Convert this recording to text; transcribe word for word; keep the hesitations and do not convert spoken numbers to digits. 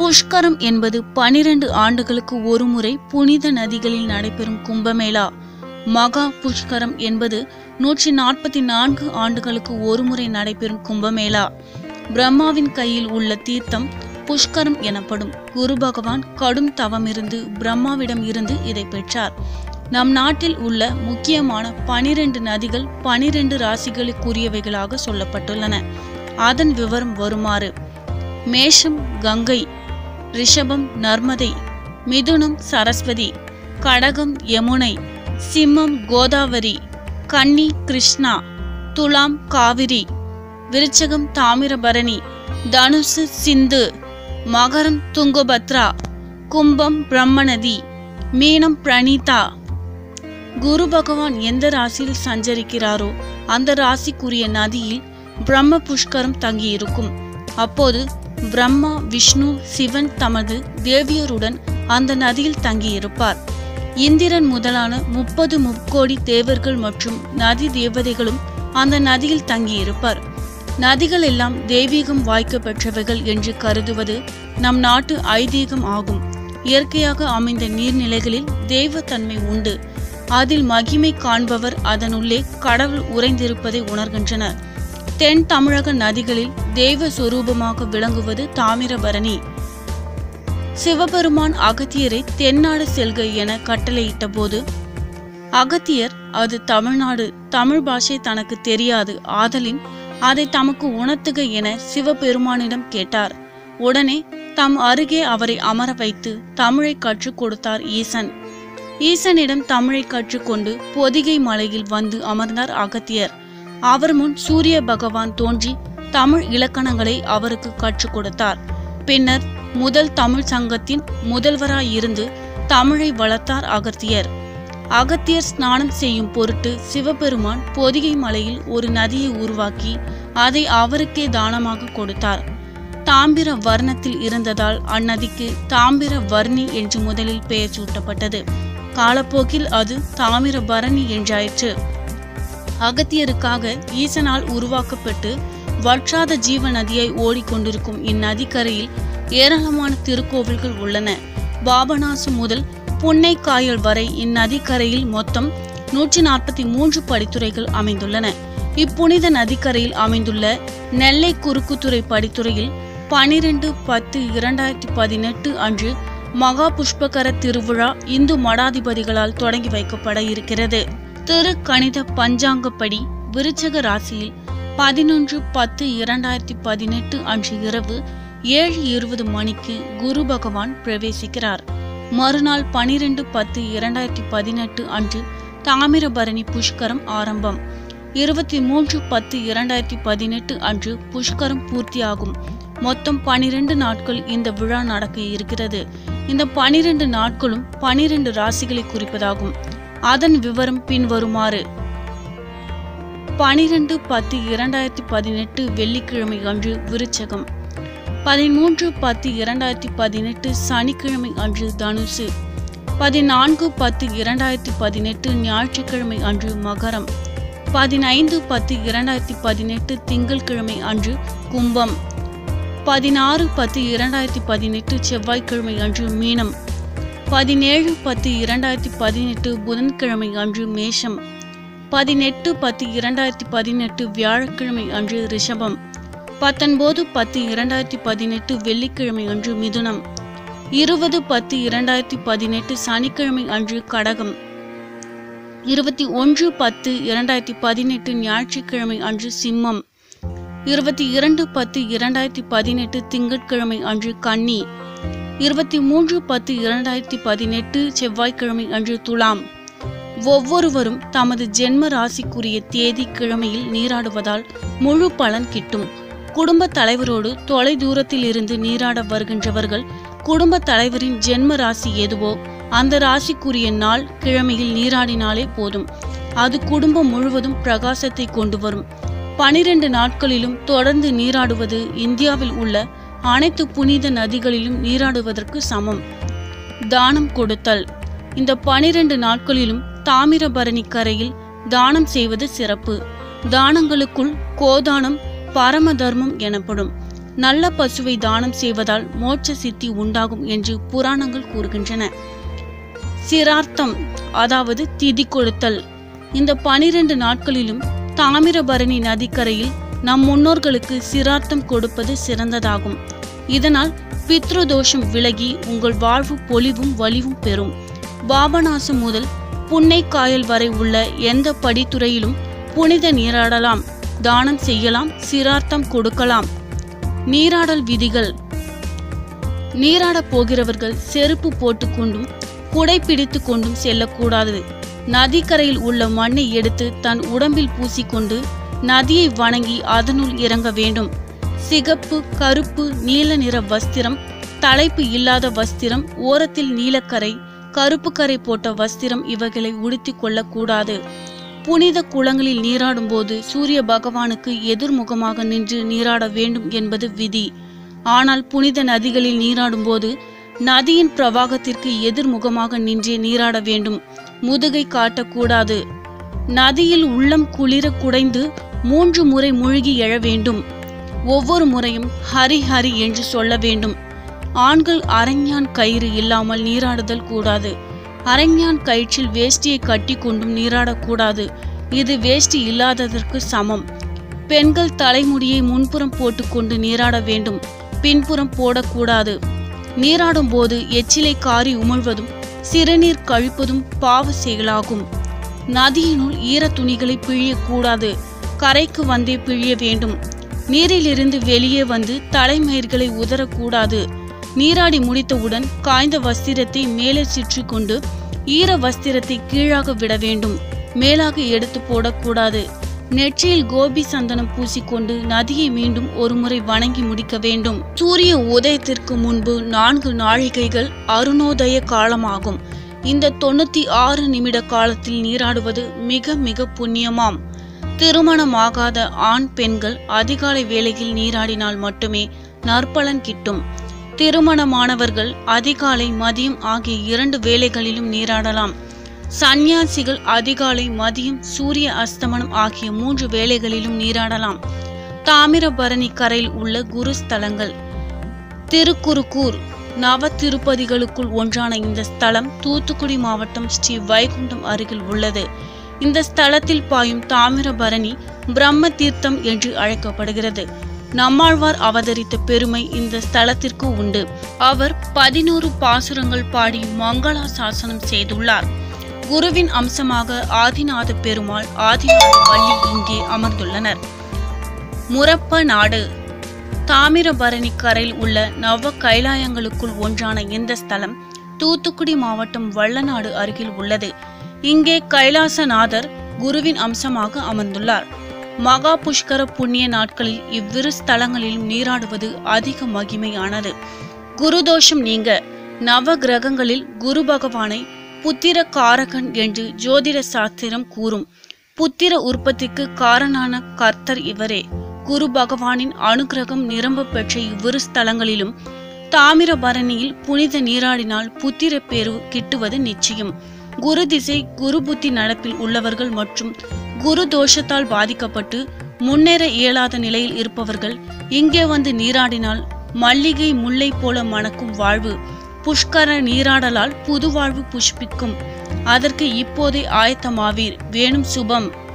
புஷ்கரம் என்பது பனிரெண்டு ஆண்டுகளுக்கு ஒருமுறை புனித நதிகளில் நடைபெறும் கும்பமேளா. மகா புஷ்கரம் என்பது நூற்றி நாற்பத்தி நான்கு ஆண்டுகளுக்கு ஒருமுறை நடைபெறும் கும்பமேளா. பிரம்மாவின் கையில் உள்ள தீர்த்தம் புஷ்கரம் எனப்படும். குரு பகவான் கடும் தவமிருந்து பிரம்மாவிடம் இருந்து இதை பெற்றார். நம் நாட்டில் உள்ள முக்கியமான பனிரெண்டு நதிகள் பனிரெண்டு ராசிகளுக்குரியவைகளாக சொல்லப்பட்டுள்ளன. அதன் விவரம் வருமாறு: மேஷம் கங்கை, ரிஷபம் நர்மதை, மிதுனம் சரஸ்வதி, கடகம் யமுனை, சிம்மம் கோதாவரி, கன்னி கிருஷ்ணா, துலாம் காவிரி, விருச்சகம் தாமிரபரணி, தனுசு சிந்து, மகரம் துங்கபத்ரா, கும்பம் பிரம்மநதி, மீனம் பிரணீதா. குரு பகவான் எந்த ராசியில் சஞ்சரிக்கிறாரோ அந்த ராசிக்குரிய நதியில் பிரம்ம புஷ்கரம் தங்கியிருக்கும். அப்போது பிரம்மா, விஷ்ணு, சிவன் தமது தேவியருடன் அந்த நதியில் தங்கியிருப்பார். இந்திரன் முதலான முப்பது முக்கோடி தேவர்கள் மற்றும் நதி தேவதைகளும் அந்த நதியில் தங்கியிருப்பார். நதிகள் எல்லாம் தெய்வீகம் வாய்க்க பெற்றவைகள் என்று கருதுவது நம் நாட்டு ஐதீகம் ஆகும். இயற்கையாக அமைந்த நீர்நிலைகளில் தெய்வத்தன்மை உண்டு. அதில் மகிமை காண்பவர் அதனுள்ளே கடவுள் உறைந்திருப்பதை உணர்கின்றனர். தென் தமிழக நதிகளில் தெய்வ சொரூபமாக விளங்குவது தாமிரபரணி. சிவபெருமான் அகத்தியரை தென்னாடு செல்க என கட்டளையிட்ட போது அகத்தியர் அது தமிழ்நாடு, தமிழ் பாஷை தனக்கு தெரியாது, ஆதலின் அதை தமக்கு உணர்த்துக என சிவபெருமானிடம் கேட்டார். உடனே தம் அருகே அவரை அமர வைத்து தமிழை கற்றுக் கொடுத்தார் ஈசன். ஈசனிடம் தமிழை கற்றுக்கொண்டு பொதிகை மலையில் வந்து அமர்ந்தார் அகத்தியர். அவர் முன் சூரிய பகவான் தோன்றி தமிழ் இலக்கணங்களை அவருக்கு கற்றுக் கொடுத்தார். பின்னர் முதல் தமிழ் சங்கத்தின் முதல்வராயிருந்து தமிழை வளர்த்தார் அகத்தியர். அகத்தியர் ஸ்நானம் செய்யும் பொருட்டு சிவபெருமான் பொதிகை மலையில் ஒரு நதியை உருவாக்கி அதை அவருக்கே தானமாக கொடுத்தார். தாம்பிர வர்ணத்தில் இருந்ததால் அந்நதிக்கு தாம்பிர வர்ணி என்று முதலில் பெயர் சூட்டப்பட்டது. காலப்போக்கில் அது தாமிரபரணி என்றாயிற்று. அகத்தியருக்காக ஈசனால் உருவாக்கப்பட்டு வற்றாத ஜீவ நதியாய் ஓடிக்கொண்டிருக்கும் இந்நதிக்கரையில் ஏராளமான திருக்கோவில்கள் உள்ளன. பாபநாசு முதல் புன்னைக்காயல் வரை இந்நதிக்கரையில் மொத்தம் நூற்றி நாற்பத்தி மூன்று படித்துறைகள் அமைந்துள்ளன. இப்புனித நதிக்கரையில் அமைந்துள்ள நெல்லை குறுக்குத்துறை படித்துறையில் பனிரெண்டு பத்து இரண்டாயிரத்தி பதினெட்டு அன்று மகா புஷ்பகர திருவிழா இந்து மடாதிபதிகளால் தொடங்கி வைக்கப்பட இருக்கிறது. திரு கணித பஞ்சாங்கப்படி விருச்சக ராசியில் பதினொன்று பத்து இரண்டாயிரத்தி பதினெட்டு அன்று இரவு ஏழு இருபது மணிக்கு குரு பகவான் பிரவேசிக்கிறார். மறுநாள் பனிரெண்டு பத்து இரண்டாயிரத்தி பதினெட்டு அன்று தாமிரபரணி புஷ்கரம் ஆரம்பம். இருபத்தி மூன்று பத்து இரண்டாயிரத்தி பதினெட்டு அன்று புஷ்கரம் பூர்த்தியாகும். மொத்தம் பனிரெண்டு நாட்கள் இந்த விழா நடக்க இருக்கிறது. இந்த பனிரெண்டு நாட்களும் பனிரெண்டு ராசிகளை குறிப்பதாகும். அதன் விவரம் பின்வருமாறு: பனிரெண்டு பத்து இரண்டாயிரத்தி பதினெட்டு வெள்ளிக்கிழமை அன்று விருச்சகம், பதிமூன்று பத்து இரண்டாயிரத்தி பதினெட்டு சனிக்கிழமை அன்று தனுசு, பதினான்கு பத்து இரண்டாயிரத்தி பதினெட்டு ஞாயிற்றுக்கிழமை அன்று மகரம், பதினைந்து பத்து இரண்டாயிரத்தி பதினெட்டு திங்கட்கிழமை அன்று கும்பம், பதினாறு பத்து இரண்டாயிரத்தி பதினெட்டு செவ்வாய்க்கிழமை அன்று மீனம், பதினேழு பத்து இரண்டாயிரத்தி பதினெட்டு புதன்கிழமை அன்று மேஷம், பதினெட்டு பத்து இரண்டாயிரத்தி பதினெட்டு வியாழக்கிழமை அன்று ரிஷபம், பத்தொன்பது பத்து இரண்டாயிரத்தி பதினெட்டு வெள்ளிக்கிழமை அன்று மிதுனம், இருபது பத்து இரண்டாயிரத்தி பதினெட்டு சனிக்கிழமை அன்று கடகம், இருபத்தி ஒன்று பத்து இரண்டாயிரத்தி பதினெட்டு ஞாயிற்றுக்கிழமை அன்று சிம்மம், இருபத்தி இரண்டு பத்து இரண்டாயிரத்தி பதினெட்டு திங்கட்கிழமை அன்று கன்னி, இருபத்தி மூன்று பத்து இரண்டாயிரத்தி பதினெட்டு செவ்வாய்க்கிழமை அன்று துலாம். ஒவ்வொருவரும் தமது ஜென்ம ராசிக்குரிய தேதி கிழமையில் நீராடுவதால் முழு பலன் கிட்டும். குடும்ப தலைவரோடு தொலை தூரத்தில் இருந்து நீராட வருகின்றவர்கள் குடும்ப தலைவரின் ஜென்ம ராசி எதுவோ அந்த ராசிக்குரிய நாள் கிழமையில் நீராடினாலே போதும். அது குடும்பம் முழுவதும் பிரகாசத்தை கொண்டு வரும். பனிரெண்டு நாட்களிலும் தொடர்ந்து நீராடுவது இந்தியாவில் உள்ள அனைத்து புனித நதிகளிலும் நீராடுவதற்கு சமம். தானம் கொடுத்தல். இந்த பனிரெண்டு நாட்களிலும் தாமிரபரணி கரையில் தானம் செய்வது சிறப்பு. தானங்களுக்குள் கோதானம் பரம தர்மம் எனப்படும். நல்ல பசுவை தானம் செய்வதால் மோட்ச சித்தி உண்டாகும் என்று புராணங்கள் கூறுகின்றன. சிரார்த்தம் அதாவது திதி கொடுத்தல். இந்த பனிரெண்டு நாட்களிலும் தாமிரபரணி நதிக்கரையில் நம் முன்னோர்களுக்கு சிரார்த்தம் கொடுப்பது சிறந்ததாகும். இதனால் பித்ருதோஷம் விலகி உங்கள் வாழ்வு பொலிவும் வலிவும் பெறும். பாபநாசம் முதல் புன்னைக்காயல் வரை உள்ள எந்த படித்துறையிலும் புனித நீராடலாம், தானம் செய்யலாம், சிரார்த்தம் கொடுக்கலாம். நீராடல் விதிகள். நீராடப் போகிறவர்கள் செருப்பு போட்டுக்கொண்டும் குடை பிடித்து கொண்டும் செல்லக்கூடாது. நதிக்கரையில் உள்ள மண்ணை எடுத்து தன் உடம்பில் பூசிக்கொண்டு நதியை வணங்கி அதனுள் இறங்க வேண்டும். சிகப்பு, கருப்பு, நீல நிற வஸ்திரம், தலைப்பு இல்லாத வஸ்திரம், ஓரத்தில் நீலக்கரை, கருப்பு கரை போட்ட வஸ்திரம் இவைகளை உடுத்தி கொள்ளக்கூடாது. புனித குளங்களில் நீராடும் போது சூரிய பகவானுக்கு எதிர்முகமாக நின்று நீராட வேண்டும் என்பது விதி. ஆனால் புனித நதிகளில் நீராடும் போது நதியின் பிரவாகத்திற்கு எதிர்முகமாக நின்றே நீராட வேண்டும். முதுகை காட்டக்கூடாது. நதியில் உள்ளம் குளிர குடைந்து மூன்று முறை மூழ்கி எழ வேண்டும். ஒவ்வொரு முறையும் ஹரி ஹரி என்று சொல்ல வேண்டும். ஆண்கள் அரஞ்ஞான் கயிறு இல்லாமல் நீராடுதல் கூடாது. அரஞ்ஞான் கயிற்றில் வேஷ்டியை கட்டி கொண்டும் நீராடக்கூடாது. இது வேஷ்டி இல்லாததற்கு சமம். பெண்கள் தலைமுடியை முன்புறம் போட்டுக்கொண்டு நீராட வேண்டும். பின்புறம் போடக்கூடாது. நீராடும் போது எச்சிலை காரி உமிழ்வதும் சிறுநீர் கழிப்பதும் பாவ செயலாகும். நதியினுள் ஈர துணிகளை பிழியக்கூடாது. கரைக்கு வந்தே பிழிய வேண்டும். நீரிலிருந்து வெளியே வந்து தலைமயிர்களை உதறக்கூடாது. நீராடி முடித்தவுடன் காய்ந்த வஸ்திரத்தை மேலே சுற்றி கொண்டு ஈர வஸ்திரத்தை கீழாக விட வேண்டும். மேலாக எடுத்து போடக்கூடாது. நெற்றியில் கோபி சந்தனம் பூசிக்கொண்டு நதியை மீண்டும் ஒரு முறை வணங்கி முடிக்க வேண்டும். சூரிய உதயத்திற்கு முன்பு நான்கு நாழிகைகள் அருணோதய காலமாகும். இந்த தொண்ணூத்தி ஆறு நிமிட காலத்தில் நீராடுவது மிக மிக புண்ணியமாம். திருமணமாகாத ஆண் பெண்கள் அதிகாலை வேளையில் நீராடினால் மட்டுமே நற்பலன் கிட்டும். திருமணமானவர்கள் அதிகாலை, மதியம் ஆகிய இரண்டு வேளைகளிலும் நீராடலாம். சந்நியாசிகள் அதிகாலை, மதியம், சூரிய அஸ்தமனம் ஆகிய மூன்று வேளைகளிலும் நீராடலாம். தாமிரபரணி கரையில் உள்ள குரு ஸ்தலங்கள். திருக்குறுக்கூர் நவ திருப்பதிகளுக்குள் ஒன்றான இந்த ஸ்தலம் தூத்துக்குடி மாவட்டம் ஸ்ரீ வைகுண்டம் அருகில் உள்ளது. இந்த ஸ்தலத்தில் பாயும் தாமிரபரணி பிரம்ம தீர்த்தம் என்று அழைக்கப்படுகிறது. நம்மாழ்வார் அவதரித்த பெருமை இந்த ஸ்தலத்திற்கு உண்டு. அவர் பதினோரு பாசுரங்கள் பாடி மங்களாசாசனம் செய்துள்ளார். குருவின் அம்சமாக ஆதிநாத பெருமாள், ஆதிநாத வள்ளி இங்கே அமர்ந்துள்ளனர். முரப்ப நாடு. தாமிரபரணி கரையில் உள்ள நவ கைலாயங்களுக்குள் ஒன்றான இந்த ஸ்தலம் தூத்துக்குடி மாவட்டம் வல்லநாடு அருகில் உள்ளது. இங்கே கைலாசநாதர் குருவின் அம்சமாக அமர்ந்துள்ளார். மகா புஷ்கர புண்ணிய நாட்களில் இவ்விரு ஸ்தலங்களிலும் நீராடுவது அதிக மகிமையானது. குருதோஷம் நீங்க. நவ கிரகங்களில் குரு பகவானை புத்திர காரகன் என்று ஜோதிட சாஸ்திரம் கூறும். புத்திர உற்பத்திக்கு காரணான கர்த்தர் இவரே. குரு பகவானின் அனுகிரகம் நிரம்ப பெற்ற இவ்விரு ஸ்தலங்களிலும் தாமிரபரணியில் புனித நீராடினால் புத்திர பேரு கிட்டுவது நிச்சயம். குரு திசை, குரு புத்தி நடப்பில் உள்ளவர்கள் மற்றும் குரு தோஷத்தால் பாதிக்கப்பட்டு முன்னேற இயலாத நிலையில் இருப்பவர்கள் இங்கே வந்து நீராடினால் மல்லிகை முல்லை போல மணக்கும் வாழ்வு. புஷ்கர நீராடலால் புது வாழ்வு புஷ்பிக்கும். அதற்கு இப்போதே ஆயத்தமாவீர். வேணும் சுபம்.